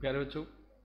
प्यारे बच्चों,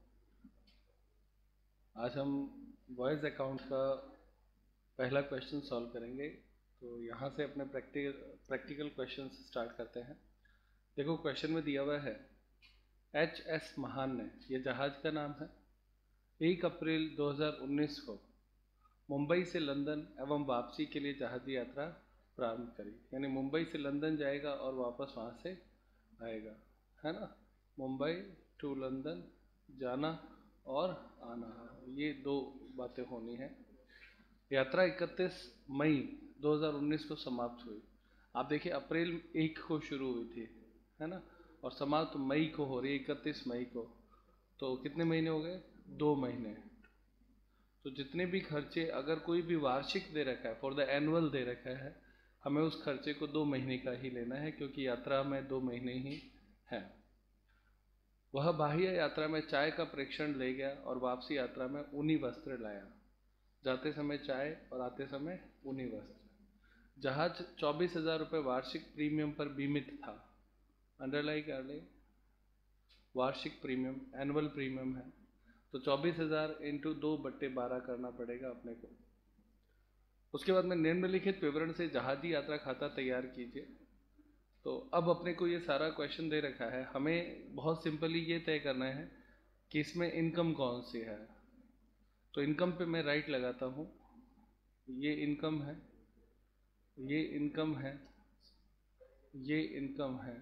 आज हम वॉइस अकाउंट का पहला क्वेश्चन सॉल्व करेंगे। तो यहाँ से अपने प्रैक्टिकल क्वेश्चन स्टार्ट करते हैं। देखो, क्वेश्चन में दिया हुआ है एच.एस. महान ने, ये जहाज का नाम है, 1 अप्रैल 2019 को मुंबई से लंदन एवं वापसी के लिए जहाजी यात्रा प्रारंभ करी। यानी मुंबई से लंदन जाएगा और वापस वहाँ से आएगा, है ना। मुंबई टू लंदन जाना और आना, ये दो बातें होनी है। यात्रा 31 मई 2019 को समाप्त हुई। आप देखिए, अप्रैल 1 को शुरू हुई थी, है ना, और समाप्त मई को हो रही है, 31 मई को। तो कितने महीने हो गए? 2 महीने। तो जितने भी खर्चे, अगर कोई भी वार्षिक दे रखा है, फॉर द एनुअल दे रखा है, हमें उस खर्चे को 2 महीने का ही लेना है, क्योंकि यात्रा में 2 महीने ही है। वह बाह्य यात्रा में चाय का प्रेक्षण ले गया और वापसी यात्रा में ऊनी वस्त्र लाया। जाते समय चाय और आते समय ऊनी वस्त्र। जहाज 24,000 रुपये वार्षिक प्रीमियम पर बीमित था। अंडरलाइन कर ले, वार्षिक प्रीमियम, एनुअल प्रीमियम है, तो 24,000 इंटू 2/12 करना पड़ेगा अपने को। उसके बाद में निम्नलिखित विवरण से जहाजी यात्रा खाता तैयार कीजिए। तो अब अपने को ये सारा क्वेश्चन दे रखा है, हमें बहुत सिंपली ये तय करना है कि इसमें इनकम कौन सी है। तो इनकम पे मैं राइट लगाता हूँ, ये इनकम है, ये इनकम है, ये इनकम है,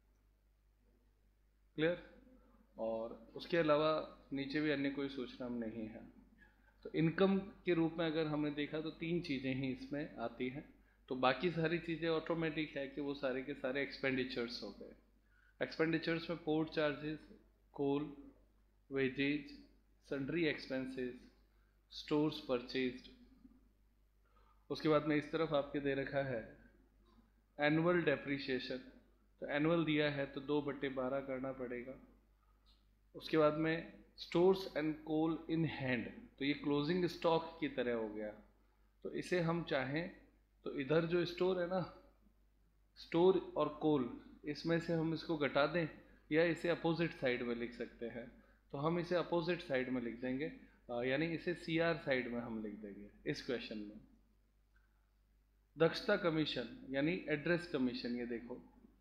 क्लियर। और उसके अलावा नीचे भी अन्य कोई सूचना नहीं है। तो इनकम के रूप में अगर हमने देखा तो 3 चीज़ें ही इसमें आती हैं। तो बाकी सारी चीज़ें ऑटोमेटिक है कि वो सारे के सारे एक्सपेंडिचर्स हो गए। एक्सपेंडिचर्स में port charges, coal, wages, sundry expenses, stores purchased. उसके बाद में इस तरफ आपके दे रखा है एनुअल डेप्रीशिएशन। तो एनुअल दिया है तो 2/12 करना पड़ेगा। उसके बाद में stores and coal in hand, तो ये क्लोजिंग स्टॉक की तरह हो गया। तो इसे हम चाहें तो इधर जो स्टोर है ना, स्टोर और कोल, इसमें से हम इसको घटा दें या इसे अपोजिट साइड में लिख सकते हैं। तो हम इसे अपोजिट साइड में लिख देंगे, यानी इसे CR साइड में हम लिख देंगे इस क्वेश्चन में। दक्षता कमीशन यानी एड्रेस कमीशन, ये देखो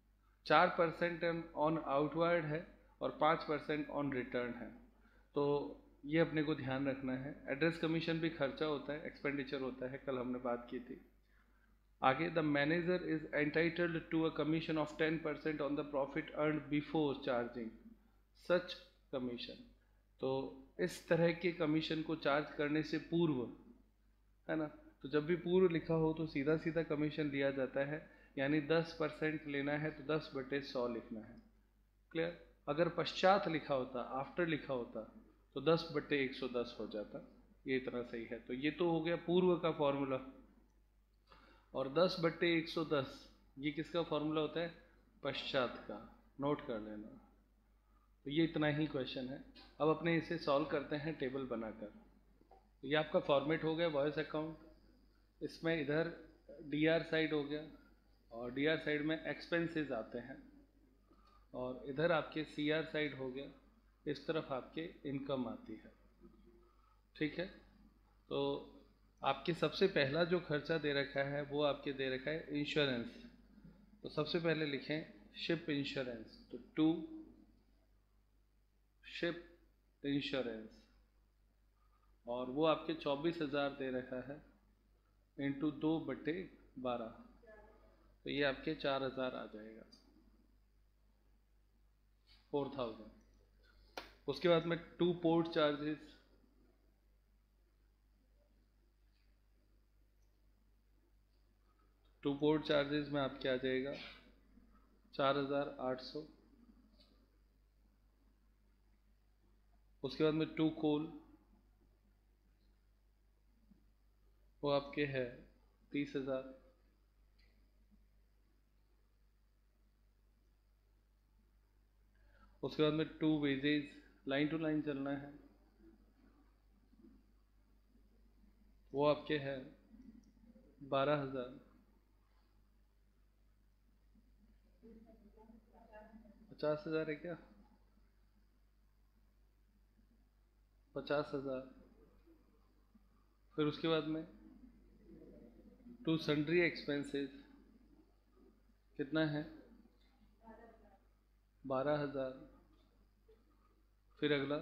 4% ऑन आउटवर्ड है और 5% ऑन रिटर्न है। तो ये अपने को ध्यान रखना है। एड्रेस कमीशन भी खर्चा होता है, एक्सपेंडिचर होता है, कल हमने बात की थी। आगे, the manager is entitled to a commission of 10% on the profit earn before charging such commission. तो इस तरह के कमीशन को चार्ज करने से पूर्व, है ना, तो जब भी पूर्व लिखा हो तो सीधा सीधा कमीशन लिया जाता है, यानी 10% लेना है तो 10/100 लिखना है, क्लियर। अगर पश्चात लिखा होता, आफ्टर लिखा होता, तो 10/110 हो जाता। ये इतना सही है। तो ये तो हो गया पूर्व का फॉर्मूला। और 10/110 ये किसका फॉर्मूला होता है? पश्चात का। नोट कर लेना। तो ये इतना ही क्वेश्चन है। अब अपने इसे सॉल्व करते हैं टेबल बनाकर। तो ये आपका फॉर्मेट हो गया वॉइस अकाउंट। इसमें इधर DR साइड हो गया और DR साइड में एक्सपेंसेस आते हैं, और इधर आपके CR साइड हो गया, इस तरफ आपके इनकम आती है, ठीक है। तो आपके सबसे पहला जो खर्चा दे रखा है वो आपके दे रखा है इंश्योरेंस। तो सबसे पहले लिखें शिप इंश्योरेंस, तो 2 शिप इंश्योरेंस, और वो आपके 24,000 दे रखा है इंटू 2/12, तो ये आपके 4,000 आ जाएगा, 4,000। उसके बाद में 2 पोर्ट चार्जेस, में आपके आ जाएगा 4,800। उसके बाद में 2 कोल, वो आपके है 30,000। उसके बाद में 2 वेजेज, लाइन टू लाइन चलना है, वो आपके है 12,000। 50,000 है क्या? 50,000। फिर उसके बाद में टू सन्ड्री एक्सपेंसेस कितना है? 12,000। फिर अगला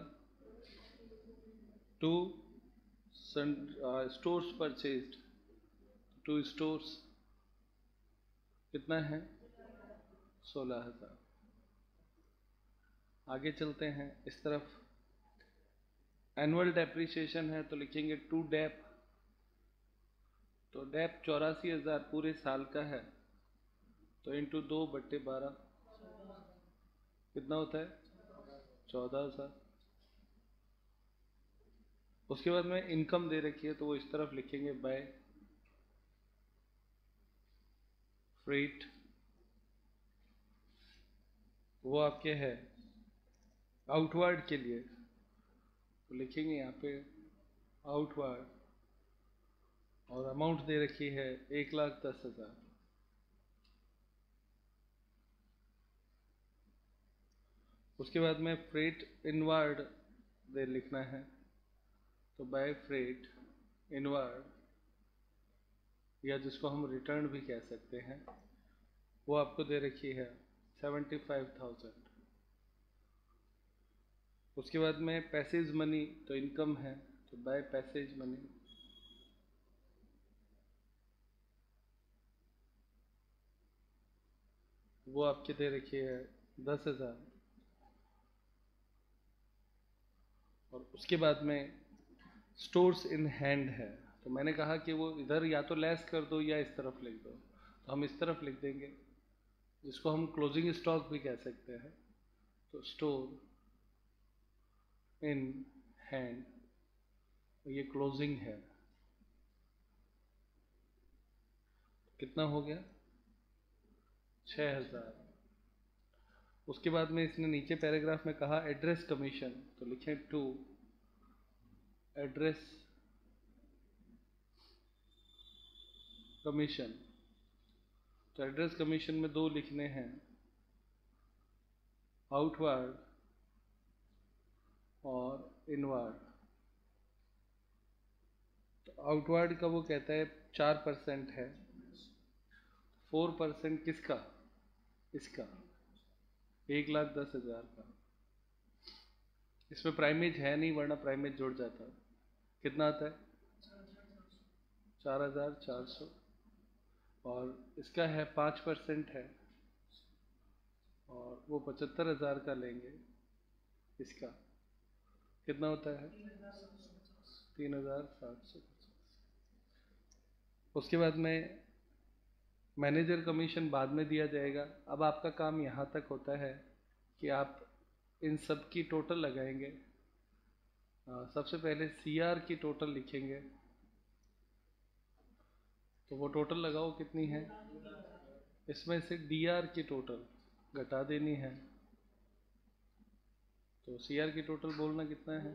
to stores purchased, to stores कितना है? 16,000। आगे चलते हैं इस तरफ। एनुअल डेप्रिसिएशन है तो लिखेंगे टू डेप, तो डेप 84,000 पूरे साल का है, तो इंटू 2/12 कितना होता है? 14,000। उसके बाद में इनकम दे रखी है तो वो इस तरफ लिखेंगे बाय फ्रेट, वो आपके है आउटवर्ड के लिए, तो लिखेंगे यहाँ पे आउटवर्ड, और अमाउंट दे रखी है 1,10,000। उसके बाद में फ्रेट इनवर्ड दे लिखना है, तो बाय फ्रेट इनवर्ड, या जिसको हम रिटर्न भी कह सकते हैं, वो आपको दे रखी है 75,000। उसके बाद में पैसेज मनी तो इनकम है, तो बाय पैसेज मनी, वो आपके दे रखी है 10,000। और उसके बाद में स्टोर्स इन हैंड है, तो मैंने कहा कि वो इधर या तो लेस कर दो या इस तरफ लिख दो, तो हम इस तरफ लिख देंगे, जिसको हम क्लोजिंग स्टॉक भी कह सकते हैं। तो स्टोर इन हैंड, ये क्लोजिंग है, कितना हो गया? 6,000। उसके बाद में इसने नीचे पैराग्राफ में कहा एड्रेस कमीशन, तो लिखें टू एड्रेस कमीशन, तो एड्रेस कमीशन में दो लिखने हैं, आउटवर्ड और इनवर्ड। तो आउटवर्ड का वो कहता है 4% है, 4% किसका? इसका 1,10,000 का। इसमें प्राइमेज है नहीं, वरना प्राइमेज जुड़ जाता। कितना आता है? 4,400। और इसका है 5% है, और वो 75,000 का लेंगे। इसका कितना होता है? 3,750। उसके बाद में मैनेजर कमीशन बाद में दिया जाएगा। अब आपका काम यहाँ तक होता है कि आप इन सब की टोटल लगाएंगे। सबसे पहले सीआर की टोटल लिखेंगे, तो वो टोटल लगाओ कितनी है? इसमें से डीआर की टोटल घटा देनी है, तो सीआर की टोटल बोलना कितना है?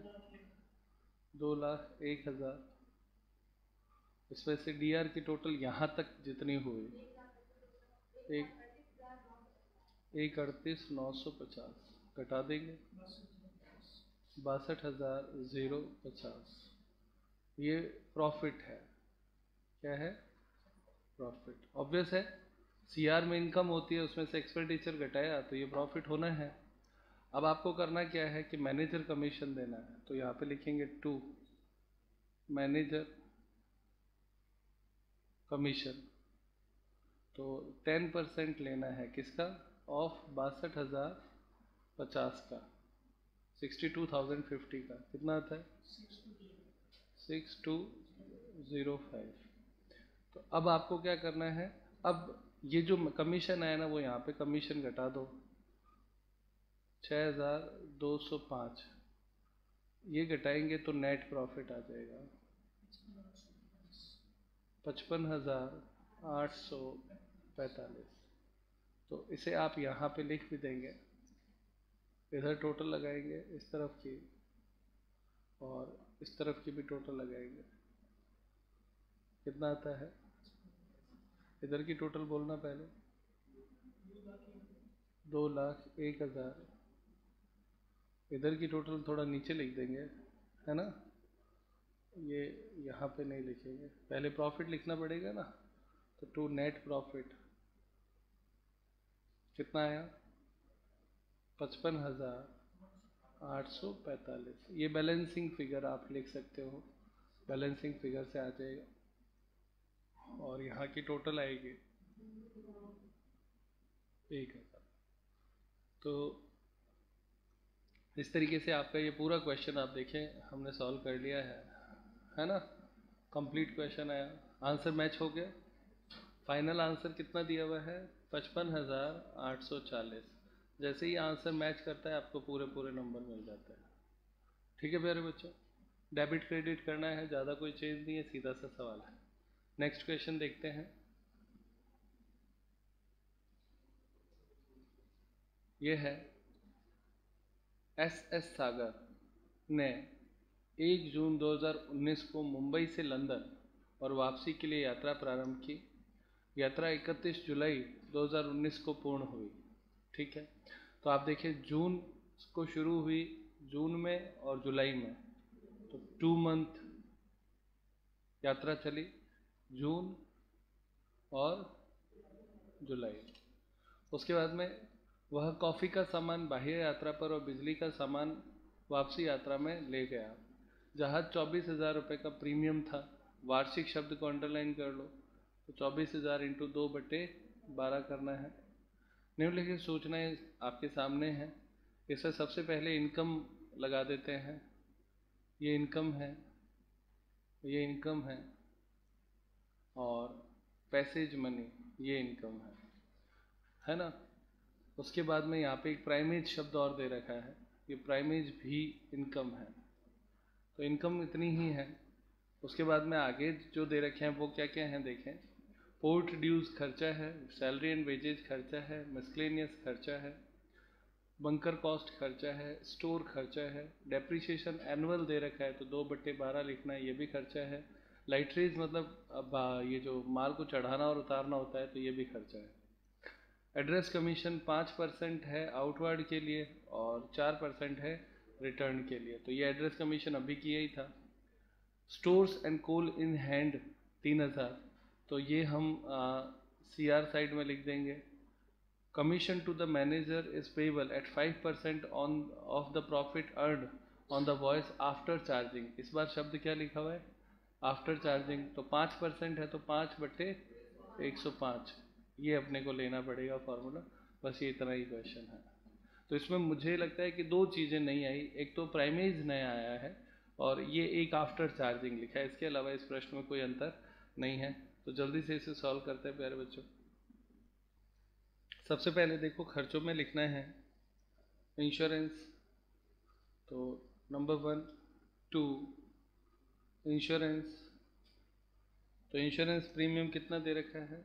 2,01,000। इसमें से डीआर की टोटल यहाँ तक जितनी हुई, 1,38,950 घटा देंगे 62,050। ये प्रॉफिट है। क्या है? प्रॉफिट। ऑब्वियस है, सीआर में इनकम होती है, उसमें से एक्सपेंडिचर घटाया तो ये प्रॉफिट होना है। अब आपको करना क्या है कि मैनेजर कमीशन देना है, तो यहाँ पे लिखेंगे टू मैनेजर कमीशन, तो 10% लेना है किसका? ऑफ 62,050 का, 62,050 का कितना आता है? 6205। तो अब आपको क्या करना है, अब ये जो कमीशन आया ना, वो यहाँ पे कमीशन घटा दो 6,205, ये घटाएंगे तो नेट प्रॉफिट आ जाएगा 55,845। तो इसे आप यहाँ पे लिख भी देंगे, इधर टोटल लगाएंगे इस तरफ की, और इस तरफ की भी टोटल लगाएंगे। कितना आता है? इधर की टोटल बोलना पहले, 2,01,000। इधर की टोटल थोड़ा नीचे लिख देंगे, है ना। ये यहाँ पे नहीं लिखेंगे, पहले प्रॉफिट लिखना पड़ेगा ना। तो टू नेट प्रॉफिट कितना आया, 55,845। ये बैलेंसिंग फिगर आप लिख सकते हो, बैलेंसिंग फिगर से आ जाएगा। और यहाँ की टोटल आएगी 1,000। तो इस तरीके से आपका ये पूरा क्वेश्चन आप देखें हमने सॉल्व कर लिया है ना। कंप्लीट क्वेश्चन आया, आंसर मैच हो गया। फाइनल आंसर कितना दिया हुआ है, 55,840। जैसे ही आंसर मैच करता है आपको पूरे पूरे नंबर मिल जाता है। ठीक है प्यारे बच्चों, डेबिट क्रेडिट करना है, ज़्यादा कोई चेंज नहीं है, सीधा सा सवाल है। नेक्स्ट क्वेश्चन देखते हैं। ये है SS सागर ने 1 जून 2019 को मुंबई से लंदन और वापसी के लिए यात्रा प्रारंभ की। यात्रा 31 जुलाई 2019 को पूर्ण हुई। ठीक है, तो आप देखिए जून को शुरू हुई, जून में और जुलाई में, तो 2 मंथ यात्रा चली, जून और जुलाई। उसके बाद में वह कॉफ़ी का सामान बाह्य यात्रा पर और बिजली का सामान वापसी यात्रा में ले गया। जहाज 24,000 रुपये का प्रीमियम था। वार्षिक शब्द को अंडरलाइन कर लो, तो 24,000 इंटू 2/12 करना है। निम्नलिखित सूचनाएं आपके सामने हैं। इससे सबसे पहले इनकम लगा देते हैं। ये इनकम है, ये इनकम और पैसेज मनी ये इनकम है ना। उसके बाद में यहाँ पे एक प्राइमेज शब्द और दे रखा है, ये प्राइमेज भी इनकम है, तो इनकम इतनी ही है। उसके बाद में आगे जो दे रखे हैं वो क्या क्या हैं देखें। पोर्ट ड्यूज खर्चा है, सैलरी एंड वेजेज खर्चा है, मिसलेनियस खर्चा है, बंकर कॉस्ट खर्चा है, स्टोर खर्चा है, डेप्रिसिएशन एनुअल दे रखा है तो 2/12 लिखना है, ये भी खर्चा है। लाइटरेज मतलब अब ये जो माल को चढ़ाना और उतारना होता है तो ये भी खर्चा है। एड्रेस कमीशन 5% है आउटवर्ड के लिए और 4% है रिटर्न के लिए, तो ये एड्रेस कमीशन अभी किया ही था। Stores and coal in hand 3,000, तो ये हम CR साइड में लिख देंगे। Commission to the manager is payable at 5% on of the profit earn on the voice after charging. इस बार शब्द क्या लिखा हुआ है, आफ्टर चार्जिंग, तो 5% है तो 5/105, ये अपने को लेना पड़ेगा फॉर्मूला। बस ये इतना ही क्वेश्चन है। तो इसमें मुझे लगता है कि 2 चीज़ें नहीं आई, एक तो प्राइमेज नया आया है और ये एक आफ्टर चार्जिंग लिखा है, इसके अलावा इस प्रश्न में कोई अंतर नहीं है। तो जल्दी से इसे सॉल्व करते हैं प्यारे बच्चों। सबसे पहले देखो खर्चों में लिखना है इंश्योरेंस, तो नंबर 1 2 इंश्योरेंस, तो इंश्योरेंस प्रीमियम कितना दे रखा है,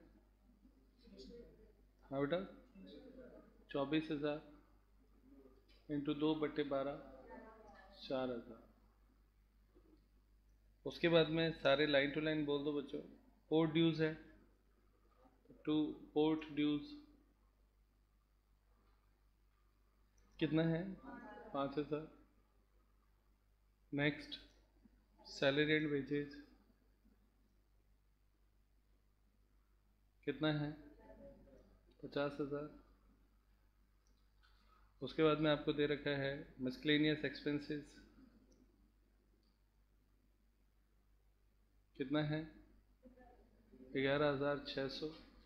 हाँ बेटा 24,000 इंटू 2/12 4,000। उसके बाद में सारे लाइन टू लाइन बोल दो बच्चों। पोर्ट ड्यूज है, टू पोर्ट ड्यूज कितना है 5,000। नेक्स्ट सैलरी एंड वेजेज कितना है 50,000। उसके बाद में आपको दे रखा है मिसलेनियस एक्सपेंसेस कितना है 11,600।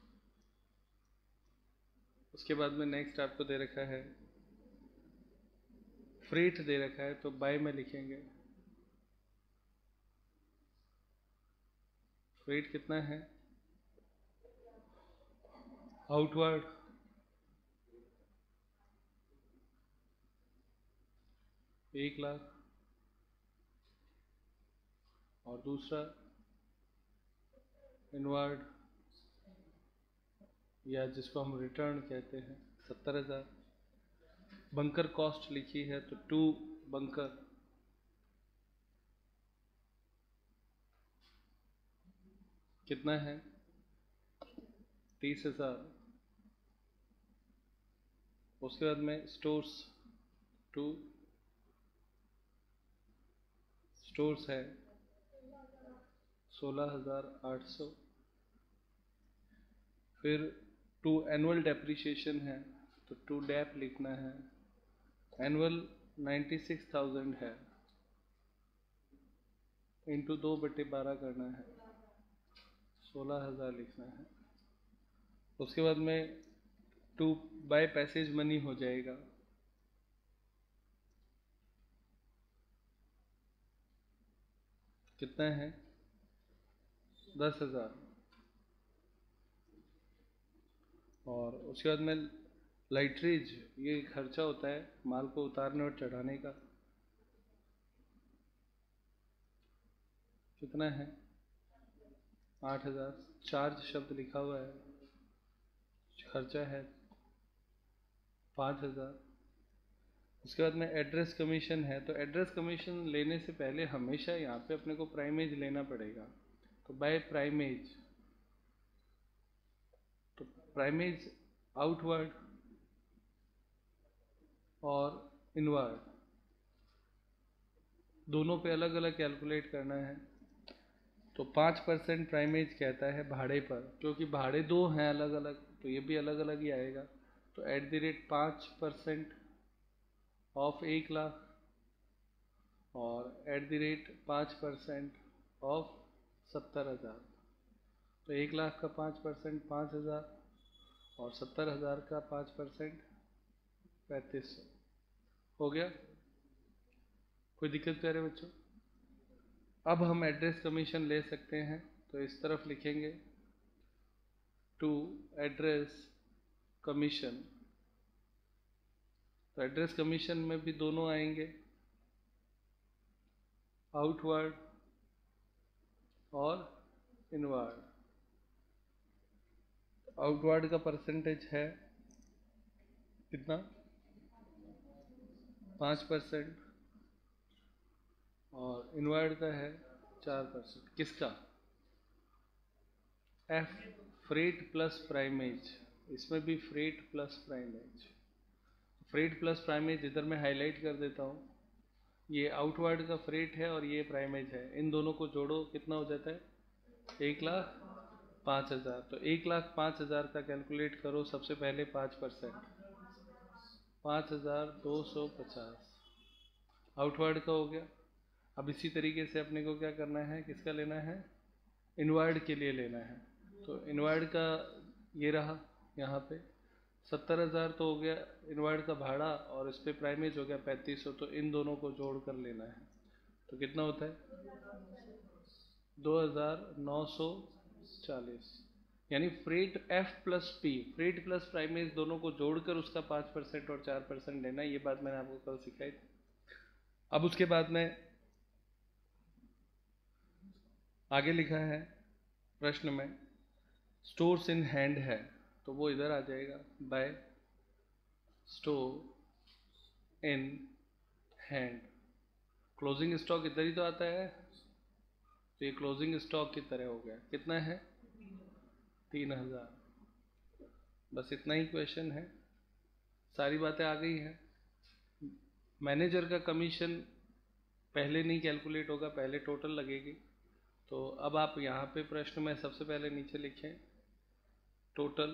उसके बाद में नेक्स्ट आपको दे रखा है फ्रेट दे रखा है, तो बाय में लिखेंगे। फ्रेट कितना है आउटवर्ड 1,00,000 और दूसरा इनवर्ड या जिसको हम रिटर्न कहते हैं 70,000। बंकर कॉस्ट लिखी है तो 2 बंकर कितना है 30,000। उसके बाद में स्टोर्स 2 स्टोर्स है 16,800। फिर टू एनुअल डेप्रिसिएशन है तो टू डेप लिखना है, एनुअल 96,000 है, इंटू 2/12 करना है, 16,000 लिखना है। उसके बाद में टू बाय पैसेज मनी हो जाएगा, कितना है 10,000। और उसके बाद में लाइटरेज, ये खर्चा होता है माल को उतारने और चढ़ाने का, कितना है 8,000। चार्ज शब्द लिखा हुआ है, खर्चा है 5,000। उसके बाद में एड्रेस कमीशन है, तो एड्रेस कमीशन लेने से पहले हमेशा यहाँ पे अपने को प्राइमेज लेना पड़ेगा। तो बाय प्राइमेज, तो प्राइमेज आउटवर्ड और इनवर्ड दोनों पे अलग अलग कैलकुलेट करना है। तो 5% प्राइमेज कहता है भाड़े पर, क्योंकि भाड़े दो हैं अलग अलग, तो ये भी अलग अलग ही आएगा। तो @ 5% ऑफ 1,00,000 और @ 5% ऑफ 70,000। तो 1,00,000 का 5% 5,000 और 70,000 का 5% 3,500 हो गया। कोई दिक्कत प्यारे बच्चों? अब हम एड्रेस कमीशन ले सकते हैं, तो इस तरफ लिखेंगे टू एड्रेस कमीशन। तो एड्रेस कमीशन में भी दोनों आएंगे, आउटवर्ड और इनवर्ड। आउटवर्ड का परसेंटेज है कितना 5% और इनवर्ड का है 4%। किसका? F, freight plus primage. इसमें भी freight plus primage. Freight plus primage इधर मैं हाईलाइट कर देता हूँ, ये आउटवर्ड का फ्रेट है और ये प्राइमेज है, इन दोनों को जोड़ो कितना हो जाता है 1,05,000। तो 1,05,000 का कैलकुलेट करो सबसे पहले 5%, 5,250 आउटवर्ड का हो गया। अब इसी तरीके से अपने को क्या करना है, किसका लेना है, इनवर्ड के लिए लेना है। तो इनवर्ड का ये रहा यहाँ पे 70,000 तो हो गया इनवर्ड का भाड़ा, और इस पे प्राइमेज हो गया 3,500, तो इन दोनों को जोड़ कर लेना है। तो कितना होता है 2,940, यानी freight F plus P, freight plus primage दोनों को जोड़कर उसका 5% और 4% लेना, ये बात मैंने आपको कल सिखाई थी। अब उसके बाद में आगे लिखा है प्रश्न में स्टोर्स इन हैंड है, तो वो इधर आ जाएगा, by store in hand. Closing stock इधर ही तो आता है, तो ये क्लोजिंग स्टॉक की तरह हो गया, कितना है 3,000। बस इतना ही क्वेश्चन है, सारी बातें आ गई हैं। मैनेजर का कमीशन पहले नहीं कैलकुलेट होगा, पहले टोटल लगेगी। तो अब आप यहाँ पे प्रश्न में सबसे पहले नीचे लिखें टोटल,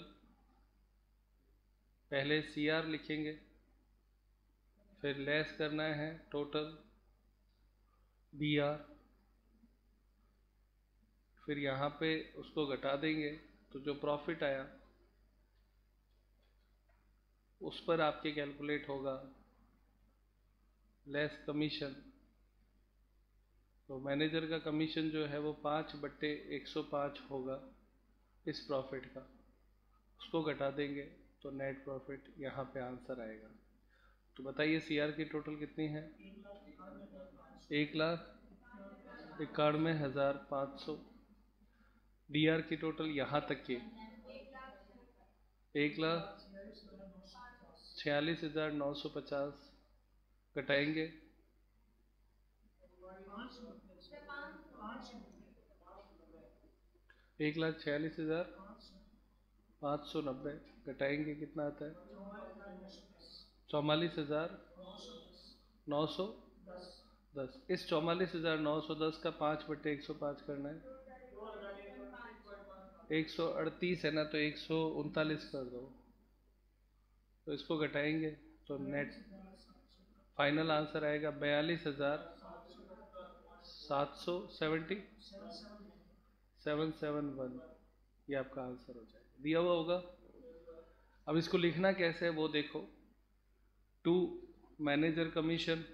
पहले CR लिखेंगे, फिर लेस करना है टोटल BR, फिर यहाँ पे उसको घटा देंगे, तो जो प्रॉफिट आया उस पर आपके कैलकुलेट होगा लेस कमीशन। तो मैनेजर का कमीशन जो है वो 5/105 होगा इस प्रॉफिट का, उसको घटा देंगे तो नेट प्रॉफिट यहाँ पे आंसर आएगा। तो बताइए CR की टोटल कितनी है 1,91,500। DR की टोटल यहाँ तक की 1,46,950 घटाएंगे 1,46,590 घटाएंगे कितना आता है 44,910। 10। इस 44,910 का 5/105 करना है, 138 है ना, तो 139 कर दो, तो इसको घटाएंगे तो नेट फाइनल आंसर आएगा 42,771। ये आपका आंसर हो जाएगा, दिया हुआ होगा। अब इसको लिखना कैसे है वो देखो। To manager commission,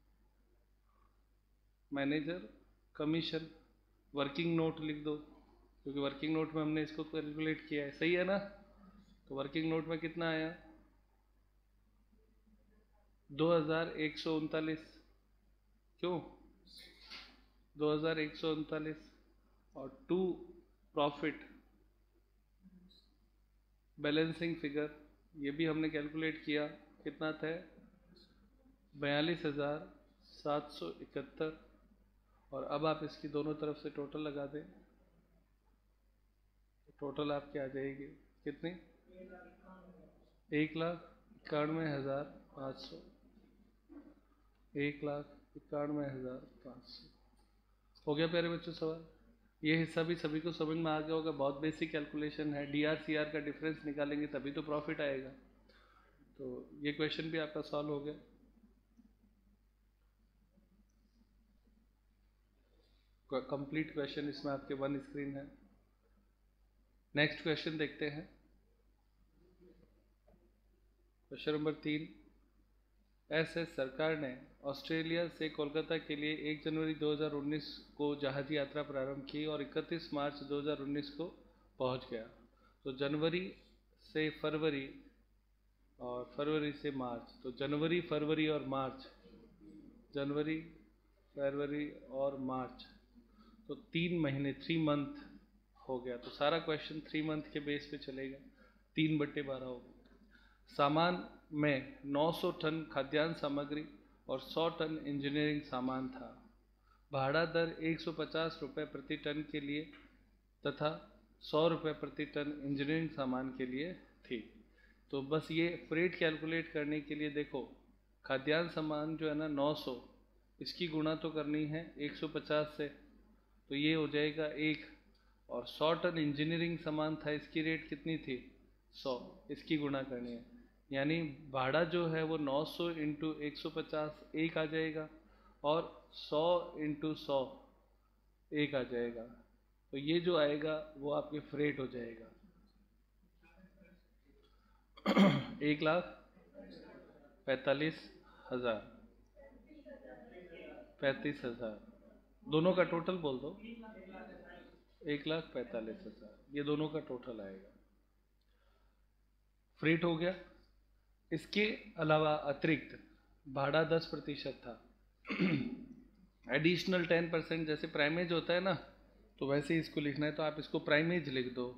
manager commission working note लिख दो, क्योंकि वर्किंग नोट में हमने इसको कैलकुलेट किया है, सही है ना। तो वर्किंग नोट में कितना आया, 2139। क्यों 2139। और टू प्रॉफिट बैलेंसिंग फिगर, ये भी हमने कैलकुलेट किया, कितना था, 42,771। और अब आप इसकी दोनों तरफ से टोटल लगा दें, टोटल आपकी आ जाएगी कितनी, 1,91,500, 1,91,500। हो गया प्यारे बच्चों सवाल। ये हिस्सा भी सभी को समझ में आ गया होगा, बहुत बेसिक कैलकुलेशन है। DRCR का डिफरेंस निकालेंगे तभी तो प्रॉफिट आएगा। तो ये क्वेश्चन भी आपका सॉल्व हो गया। कंप्लीट क्वेश्चन इसमें आपके 1 स्क्रीन है। नेक्स्ट क्वेश्चन देखते हैं, क्वेश्चन नंबर 3। एस सरकार ने ऑस्ट्रेलिया से कोलकाता के लिए 1 जनवरी 2019 को जहाजी यात्रा प्रारंभ की और 31 मार्च 2019 को पहुंच गया। तो जनवरी से फरवरी और फरवरी से मार्च, तो जनवरी फरवरी और मार्च, जनवरी फरवरी और मार्च, तो 3 महीने, 3 मंथ हो गया। तो सारा क्वेश्चन 3 मंथ के बेस पे चलेगा, 3/12 होगा। सामान में 900 टन खाद्यान्न सामग्री और 100 टन इंजीनियरिंग सामान था। भाड़ा दर 150 रुपये प्रति टन के लिए तथा 100 रुपये प्रति टन इंजीनियरिंग सामान के लिए थी। तो बस ये फ्रेट कैलकुलेट करने के लिए देखो, खाद्यान्न सामान जो है ना 900, इसकी गुणा तो करनी है 150 से, तो ये हो जाएगा 1। और 100 टन इंजीनियरिंग सामान था, इसकी रेट कितनी थी, 100, इसकी गुणा करनी है। यानी भाड़ा जो है वो 900 इंटू 150 1 आ जाएगा, और 100 इंटू 100 1 आ जाएगा। तो ये जो आएगा वो आपके फ्रेट हो जाएगा 1,45,000, 35,000, दोनों का टोटल बोल दो, 1,45,000, ये दोनों का टोटल आएगा, फ्रेट हो गया। इसके अलावा अतिरिक्त भाड़ा 10% था, एडिशनल 10%, जैसे प्राइमेज होता है ना, तो वैसे ही इसको लिखना है, तो आप इसको प्राइमेज लिख दो।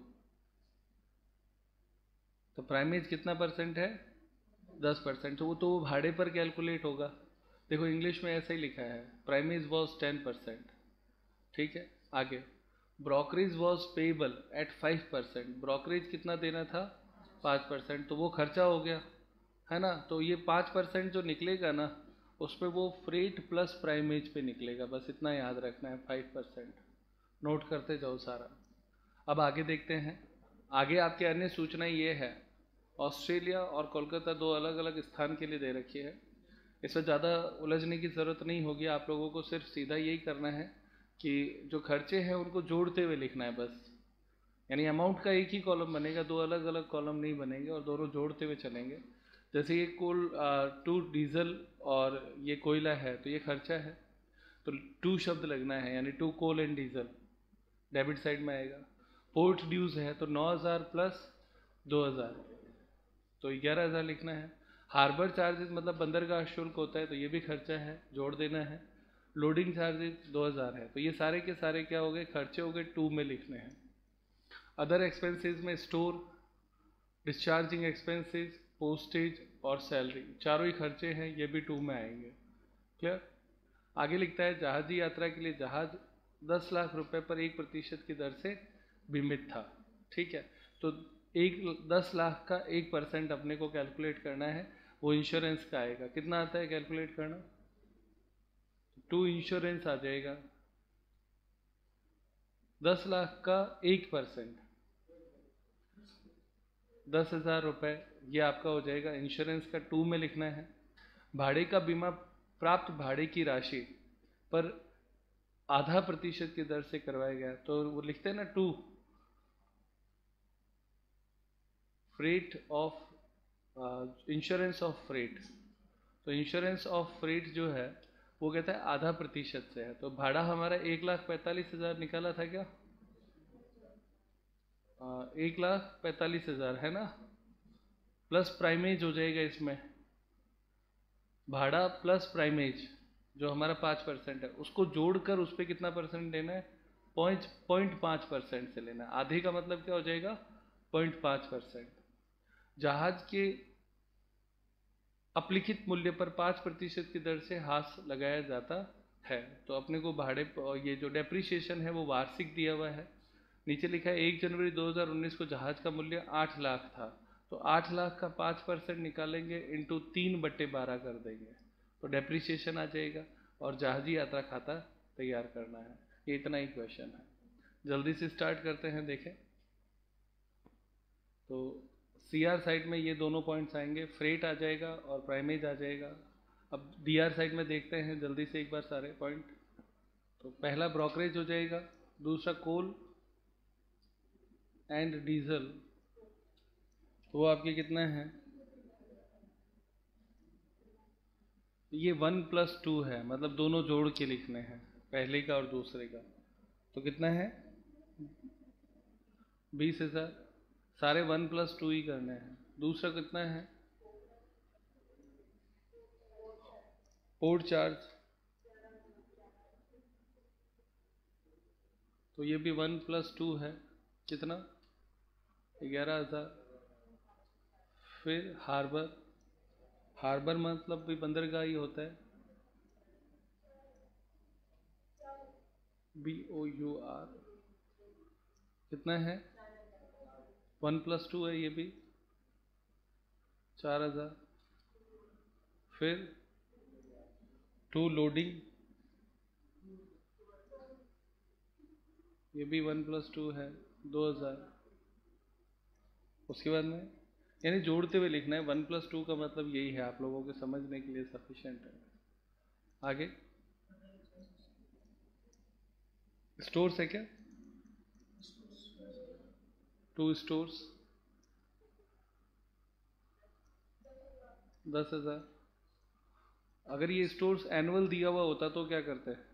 तो प्राइमेज कितना परसेंट है, 10%, तो वो भाड़े पर कैलकुलेट होगा। देखो इंग्लिश में ऐसा ही लिखा है, प्राइमेज वॉज 10%, ठीक है। आगे brokerage was payable at 5%, brokerage कितना देना था, 5%, तो वो खर्चा हो गया है ना। तो ये 5% जो निकलेगा ना, उसमें वो फ्रेट प्लस प्राइमेज पे निकलेगा, बस इतना याद रखना है, 5%, नोट करते जाओ सारा। अब आगे देखते हैं, आगे आपके अन्य सूचनाएं ये है, ऑस्ट्रेलिया और कोलकाता 2 अलग अलग स्थान के लिए दे रखी है। इसमें ज़्यादा उलझने की ज़रूरत नहीं होगी, आप लोगों को सिर्फ सीधा यही करना है कि जो खर्चे हैं उनको जोड़ते हुए लिखना है बस। यानी अमाउंट का एक ही कॉलम बनेगा, 2 अलग अलग कॉलम नहीं बनेंगे, और दोनों जोड़ते हुए चलेंगे। जैसे ये कोल 2 डीजल और ये कोयला है, तो ये खर्चा है, तो 2 शब्द लगना है, यानी 2 coal and diesel debit side में आएगा। पोर्ट ड्यूज है, तो 9,000 प्लस 2,000, तो 11,000 लिखना है। हार्बर चार्जेस मतलब बंदरगाह शुल्क होता है, तो ये भी खर्चा है, जोड़ देना है। लोडिंग चार्जेस 2,000 है, तो ये सारे के सारे क्या हो गए, खर्चे हो गए, 2 में लिखने हैं। अदर एक्सपेंसेस में स्टोर, डिस्चार्जिंग एक्सपेंसेस, पोस्टेज और सैलरी, चारों ही खर्चे हैं, ये भी 2 में आएंगे। क्लियर। आगे लिखता है, जहाजी यात्रा के लिए जहाज 10 लाख रुपए पर 1% की दर से बीमित था, ठीक है। तो 10 लाख का 1% अपने को कैलकुलेट करना है, वो इंश्योरेंस का आएगा। कितना आता है कैलकुलेट करना, टू इंश्योरेंस आ जाएगा 10 लाख का 1%, 10,000 रुपये, ये आपका हो जाएगा। इंश्योरेंस का टू में लिखना है। भाड़े का बीमा प्राप्त भाड़े की राशि पर आधा प्रतिशत की दर से करवाया गया, तो वो लिखते हैं ना to, freight of insurance of freight. तो इंश्योरेंस ऑफ फ्रेट जो है वो कहता है आधा प्रतिशत से है। तो भाड़ा हमारा 1,45,000 निकाला था क्या? 1,45,000 है ना, प्लस प्राइमेज हो जाएगा इसमें, भाड़ा प्लस प्राइमेज जो हमारा 5% है, उसको जोड़कर उस पर कितना परसेंट लेना है? 0.5% से लेना है। आधे का मतलब क्या हो जाएगा? 0.5%। जहाज के अपलिखित मूल्य पर 5% की दर से हाथ लगाया जाता है। तो अपने को भाड़े ये जो डेप्रिसिएशन है वो वार्षिक दिया हुआ है। नीचे लिखा है 1 जनवरी 2019 को जहाज का मूल्य 8 लाख था, तो 8 लाख का 5% निकालेंगे, इंटू 3/12 कर देंगे, तो डेप्रिसिएशन आ जाएगा और जहाजी यात्रा खाता तैयार करना है। ये इतना ही क्वेश्चन है। जल्दी से स्टार्ट करते हैं, देखें। तो सीआर साइड में ये दोनों पॉइंट्स आएंगे, फ्रेट आ जाएगा और प्राइमेज आ जाएगा। अब डीआर साइड में देखते हैं जल्दी से एक बार सारे पॉइंट। तो पहला ब्रोकरेज हो जाएगा, दूसरा कोल एंड डीजल, तो वो आपके कितना है? ये 1+2 है, मतलब दोनों जोड़ के लिखने हैं, पहले का और दूसरे का। तो कितना है? 20,000। सारे 1+2 ही करने हैं। दूसरा कितना है? पोर्ट चार्ज, तो ये भी 1+2 है, कितना? 11,000। फिर हार्बर, हार्बर मतलब भी बंदरगाह ही होता है, BOUR, कितना है? 1+2 है ये भी, 4,000। फिर टू लोडिंग, ये भी 1+2 है, 2,000। उसके बाद में यानी जोड़ते हुए लिखना है, 1+2 का मतलब यही है, आप लोगों के समझने के लिए सफिशिएंट है। आगे स्टोर्स है क्या? 2 स्टोर्स, 10,000। अगर ये स्टोर्स एनुअल दिया हुआ होता तो क्या करते हैं?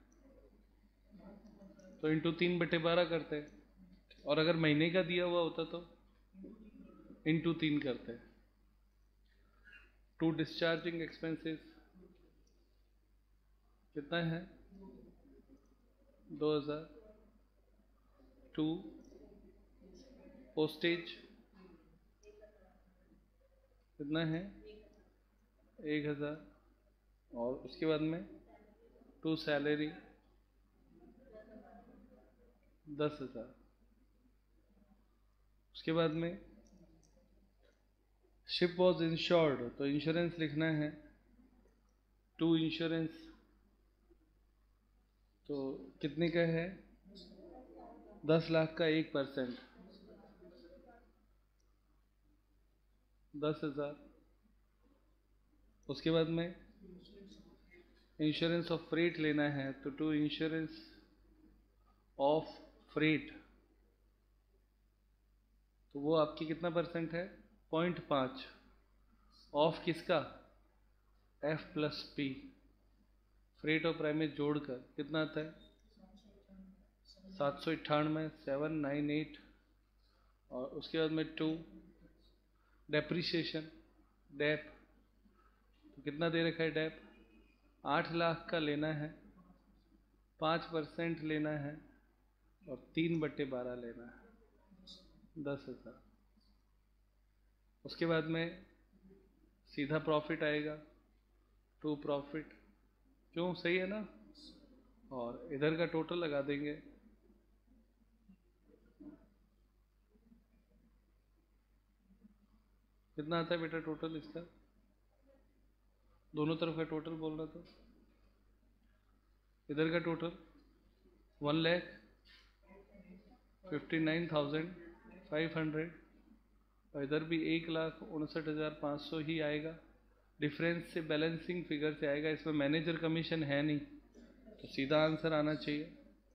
तो इंटू 3/12 करते हैं। और अगर महीने का दिया हुआ होता तो इंटू 3 करते हैं। टू डिस्चार्जिंग एक्सपेंसेस कितना है? 2,000। टू पोस्टेज कितना है? 1,000। और उसके बाद में टू सैलरी 10,000। उसके बाद में शिप वॉज इंश्योर्ड, तो इंश्योरेंस लिखना है, टू इंश्योरेंस, तो कितने का है? 10 लाख का 1%, 10,000। उसके बाद में इंश्योरेंस ऑफ फ्रेट लेना है, तो टू इंश्योरेंस ऑफ फ्रेट, तो वो आपकी कितना परसेंट है? 0.5। ऑफ किसका? F+P, फ्रेट और प्राइमेज जोड़कर कितना आता है? 798, 798। और उसके बाद में टू डेप्रिसिएशन, डेप, तो कितना दे रखा है डेप? 8 लाख का लेना है, 5% लेना है और 3/12 लेना है, 10,000। उसके बाद में सीधा प्रॉफिट आएगा, टू प्रॉफिट, क्यों? सही है ना? और इधर का टोटल लगा देंगे, कितना आता है बेटा टोटल इसका? दोनों तरफ का टोटल बोलना तो इधर का टोटल 1,59,500 और इधर भी 1,59,500 ही आएगा। डिफरेंस से बैलेंसिंग फिगर से आएगा, इसमें मैनेजर कमीशन है नहीं, तो सीधा आंसर आना चाहिए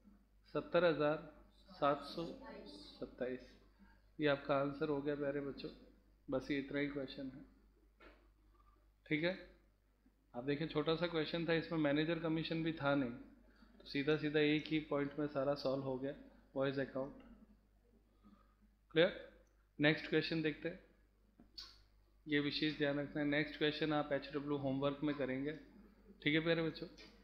70,727। ये आपका आंसर हो गया प्यारे बच्चों। बस ये इतना ही क्वेश्चन है, ठीक है। आप देखिए छोटा सा क्वेश्चन था, इसमें मैनेजर कमीशन भी था नहीं, तो सीधा सीधा एक ही पॉइंट में सारा सॉल्व हो गया, voice account. Clear. Next question देखते हैं, ये विशेष ध्यान रखना है। नेक्स्ट क्वेश्चन आप HW होमवर्क में करेंगे, ठीक है प्यारे बच्चों।